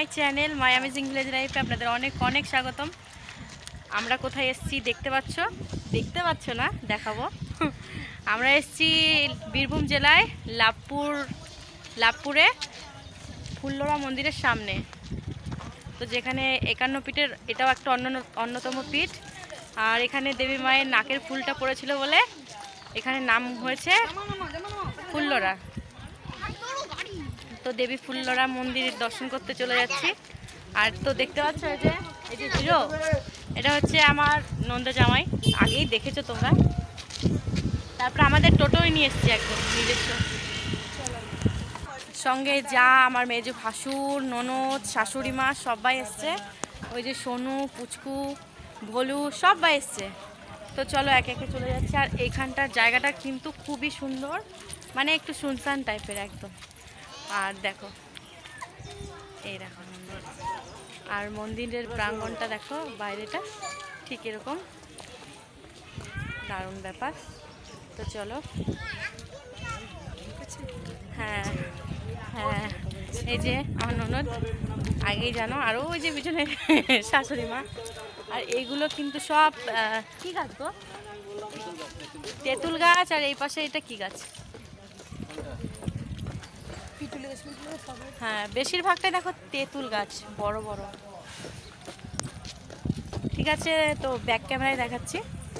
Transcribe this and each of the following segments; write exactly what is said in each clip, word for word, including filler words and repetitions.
My channel my amazing village লাইফে আপনাদের অনেক অনেক স্বাগতম। আমরা কোথায় এসেছি দেখতে পাচ্ছ দেখতে পাচ্ছ না দেখাবো। আমরা এসেছি বীরভূম জেলায় লাভপুর লাভপুরে ফুল্লরা মন্দিরের সামনে। তো যেখানে একান্ন পীঠের এটাও একটা অন্য অন্যতম পীঠ। আর এখানে দেবী মায়ের নাকের ফুলটা পড়েছিল বলে এখানে নাম হয়েছে ফুল্লরা। তো দেবী ফুল্লরা মন্দির দর্শন করতে চলে যাচ্ছি। আর তো দেখতে পাচ্ছ এই যে এই যে হিরো, এটা হচ্ছে আমার নন্দা জামাই, আগেই দেখেছো তোমরা। তারপর আমাদের টোটোই নিয়ে এসছি একদম নিজস্ব, সঙ্গে যা আমার মেজো ভাসুর ননদ শাশুড়ি মা সবাই এসছে। ওই যে সোনু পুচকু ভোলু সবাই এসছে। তো চলো একে একে চলে যাচ্ছে। আর এইখানটার জায়গাটা কিন্তু খুবই সুন্দর, মানে একটু শুনশান টাইপের একদম। আর দেখো এই দেখো মন্দির, আর মন্দিরের প্রাঙ্গণটা দেখো, বাইরেটা ঠিক এরকম দারুণ ব্যাপার। তো চলো, হ্যাঁ হ্যাঁ এই যে আমার ননদ আগেই জানো, আরও ওই যে পিছনে শাশুড়ি মা। আর এইগুলো কিন্তু সব কি গাছ গো? তেঁতুল গাছ। আর এই পাশে এটা কি গাছ? হ্যাঁ বেশিরভাগটাই দেখো তেঁতুল গাছ, বড় বড়। ঠিক আছে, তো ব্যাক ক্যামেরায় দেখাচ্ছি।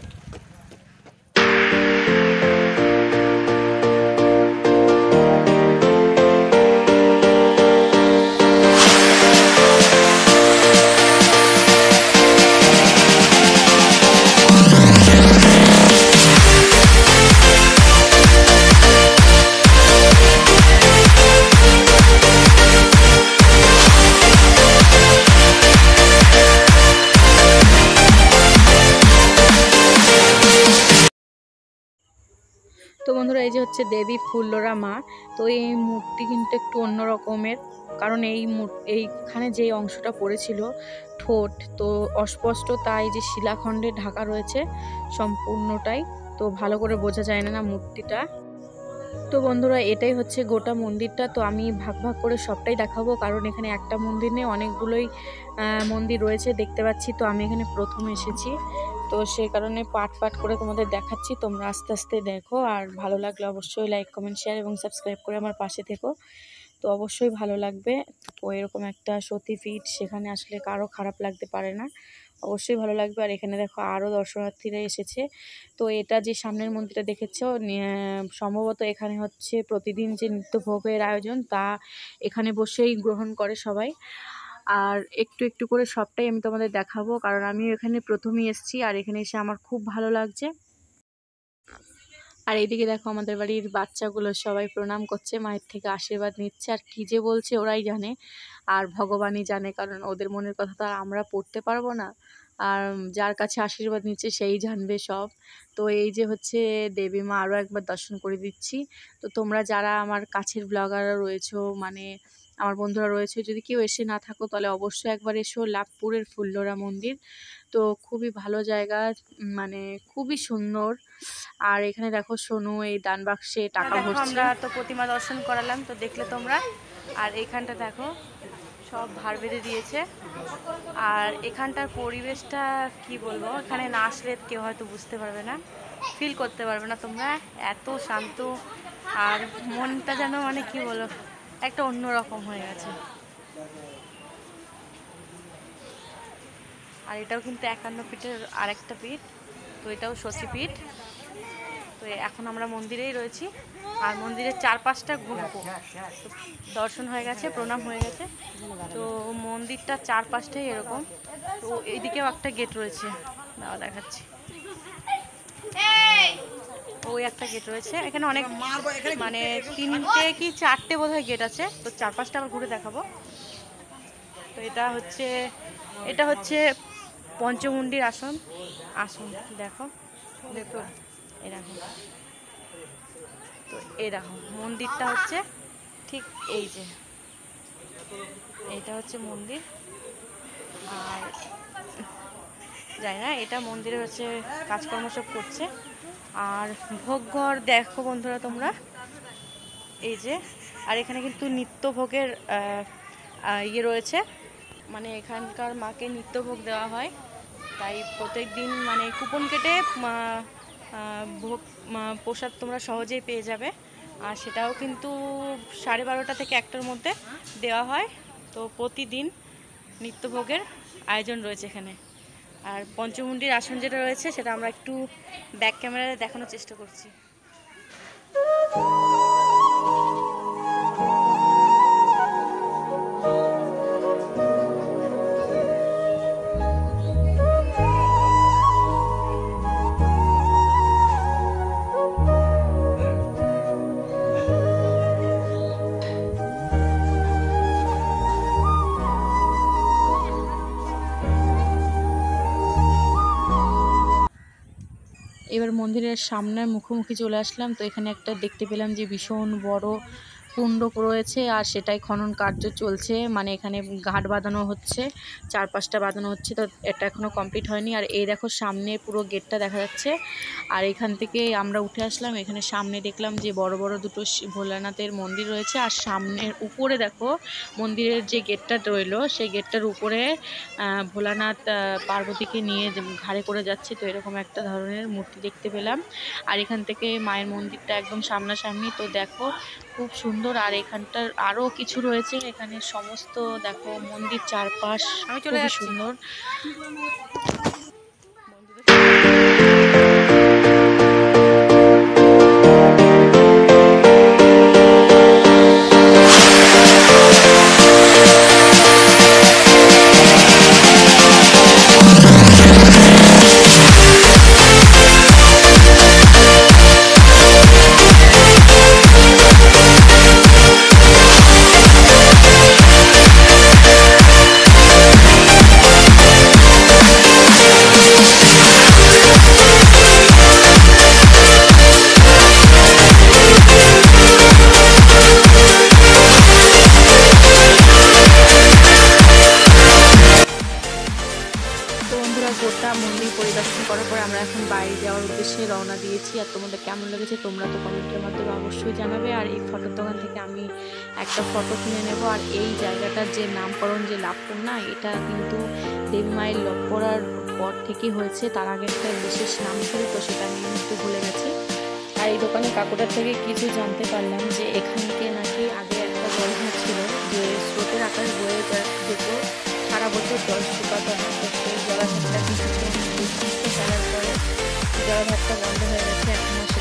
তো বন্ধুরা এই যে হচ্ছে দেবী ফুল্লরা মা। তো এই মূর্তি কিন্তু একটু অন্য রকমের, কারণ এই এইখানে যে অংশটা পড়েছিল ঠোঁট, তো অস্পষ্ট, তাই যে শিলাখণ্ডে ঢাকা রয়েছে সম্পূর্ণটাই, তো ভালো করে বোঝা যায় না না মূর্তিটা। তো বন্ধুরা এটাই হচ্ছে গোটা মন্দিরটা। তো আমি ভাগ ভাগ করে সবটাই দেখাবো, কারণ এখানে একটা মন্দির নেই, অনেকগুলোই মন্দির রয়েছে দেখতে পাচ্ছি। তো আমি এখানে প্রথম এসেছি, তো সেই কারণে পার্ট পার্ট করে তোমাদের দেখাচ্ছি। তোমরা আস্তে আস্তে দেখো, আর ভালো লাগলে অবশ্যই লাইক কমেন্ট শেয়ার এবং সাবস্ক্রাইব করে আমার পাশে থেকো। তো অবশ্যই ভালো লাগবে। তো এরকম একটা সতীপীঠ, সেখানে আসলে কারো খারাপ লাগতে পারে না, অবশ্যই ভালো লাগবে। আর এখানে দেখো আরও দর্শনার্থীরা এসেছে। তো এটা যে সামনের মন্দিরটা দেখেছো, সম্ভবত এখানে হচ্ছে প্রতিদিন যে নিত্যভোগের আয়োজন, তা এখানে বসেই গ্রহণ করে সবাই। আর একটু একটু করে সবটাই আমি তোমাদের দেখাবো, কারণ আমি এখানে প্রথমেই এসেছি আর এখানে এসে আমার খুব ভালো লাগছে। আর এইদিকে দেখো আমাদের বাড়ির বাচ্চাগুলো সবাই প্রণাম করছে, মায়ের থেকে আশীর্বাদ নিচ্ছে। আর কী যে বলছে ওরাই জানে, আর ভগবানই জানে, কারণ ওদের মনের কথা তো আর আমরা পড়তে পারবো না। আর যার কাছে আশীর্বাদ নিচ্ছে সেই জানবে সব। তো এই যে হচ্ছে দেবী মা, আরও একবার দর্শন করে দিচ্ছি। তো তোমরা যারা আমার কাছের ব্লগাররা রয়েছো, মানে আমার বন্ধুরা রয়েছে, যদি কেউ এসে না থাকো তাহলে অবশ্যই একবার এসো লাভপুরের ফুল্লরা মন্দির। তো খুবই ভালো জায়গা, মানে খুবই সুন্দর। আর এখানে দেখো সোনু এই দান বাক্সে টাকা ভরছে। আমরা তো প্রতিমা দর্শন করালাম, তো দেখলে তোমরা। আর এখানটা দেখো সব ভার বেঁধে দিয়েছে। আর এখানটার পরিবেশটা কি বলবো, এখানে না আসলে কেউ হয়তো বুঝতে পারবে না, ফিল করতে পারবে না তোমরা, এত শান্ত। আর মনটা যেন মানে কি বলো, একটা অন্যরকম হয়ে গেছে। আর এটাও কিন্তু একান্ন পীঠের আরেকটা পীঠ, তো এটাও শশীপীঠ। তো এখন আমরা মন্দিরেই রয়েছি, আর মন্দিরের চারপাশটা ঘুরবো। দর্শন হয়ে গেছে, প্রণাম হয়ে গেছে। তো মন্দিরটার চারপাশটাই এরকম। তো এইদিকেও একটা গেট রয়েছে, দাও দেখাচ্ছি। ওই একটা গেট রয়েছে, এখানে অনেক, মানে তিনটে কি চারটে বোধহয় গেট আছে। তো চারপাশটা আবার ঘুরে দেখাবো। তো এটা হচ্ছে এটা হচ্ছে পঞ্চমুণ্ডির আসন আসন দেখো দেখো এরকম। তো এরকম মন্দিরটা হচ্ছে ঠিক এই যে, এইটা হচ্ছে মন্দির। আর যাই না, এটা মন্দিরে হচ্ছে কাজকর্ম সব করছে। আর ভোগঘর দেখো বন্ধুরা তোমরা, এই যে। আর এখানে কিন্তু নিত্য ভোগের ইয়ে রয়েছে, মানে এখানকার মাকে নিত্যভোগ দেওয়া হয়, তাই প্রত্যেক দিন মানে কুপন কেটে ভোগ প্রসাদ তোমরা সহজেই পেয়ে যাবে। আর সেটাও কিন্তু সাড়ে বারোটা থেকে একটার মধ্যে দেওয়া হয়। তো প্রতিদিন নিত্যভোগের আয়োজন রয়েছে এখানে। আর পঞ্চমুণ্ডির আসন যেটা রয়েছে সেটা আমরা একটু ব্যাক ক্যামেরায় দেখানোর চেষ্টা করছি। এবার মন্দিরের সামনের মুখোমুখি চলে আসলাম। তো এখানে একটা দেখতে পেলাম যে ভীষণ বড় কুণ্ড রয়েছে, আর সেটাই খনন কার্য চলছে, মানে এখানে ঘাট বাঁধানো হচ্ছে, চার পাঁচটা বাঁধানো হচ্ছে। তো এটা এখনও কমপ্লিট হয়নি। আর এই দেখো সামনে পুরো গেটটা দেখা যাচ্ছে। আর এখান থেকে আমরা উঠে আসলাম, এখানে সামনে দেখলাম যে বড় বড় দুটো ভোলানাথের মন্দির রয়েছে। আর সামনের উপরে দেখো মন্দিরের যে গেটটা রইলো, সেই গেটটার উপরে ভোলানাথ পার্বতীকে নিয়ে ঘাড়ে করে যাচ্ছে। তো এরকম একটা ধরনের মূর্তি দেখতে পেলাম। আর এখান থেকে মায়ের মন্দিরটা একদম সামনাসামনি। তো দেখো খুব সুন্দর। আর এখানটার আরও কিছু রয়েছে, এখানে সমস্ত দেখো মন্দির চারপাশ খুবই সুন্দর। গোটা মন্দির পরিদর্শন করার পরে আমরা এখন বাইরে যাওয়ার উদ্দেশ্যে রওনা দিয়েছি। আর তোমাদের কেমন লেগেছে তোমরা তো কমেন্টের মাধ্যমে অবশ্যই জানাবে। আর এই ফটোর দোকান থেকে আমি একটা ফটো কিনে নেব। আর এই জায়গাটার যে নামকরণ যে লাভপুর না, এটা কিন্তু দেবী মায়ের লপ করার পর থেকেই হয়েছে, তার আগে একটা বিশেষ নাম ছিল, তো সেটা আমি একটু ভুলে গেছি। আর এই দোকানে কাকুটার থেকে কিছু জানতে পারলাম যে এখানকে নাকি আগে একটা জলঘাট ছিল, যে স্রোতের আকার বয়ে যেত, সারা বছর জল শুকাতো না। তো সেই জলাঘাটটা কিন্তু ফেলার পরে জলাঘাটটা বন্ধ হয়ে গেছে এক মাস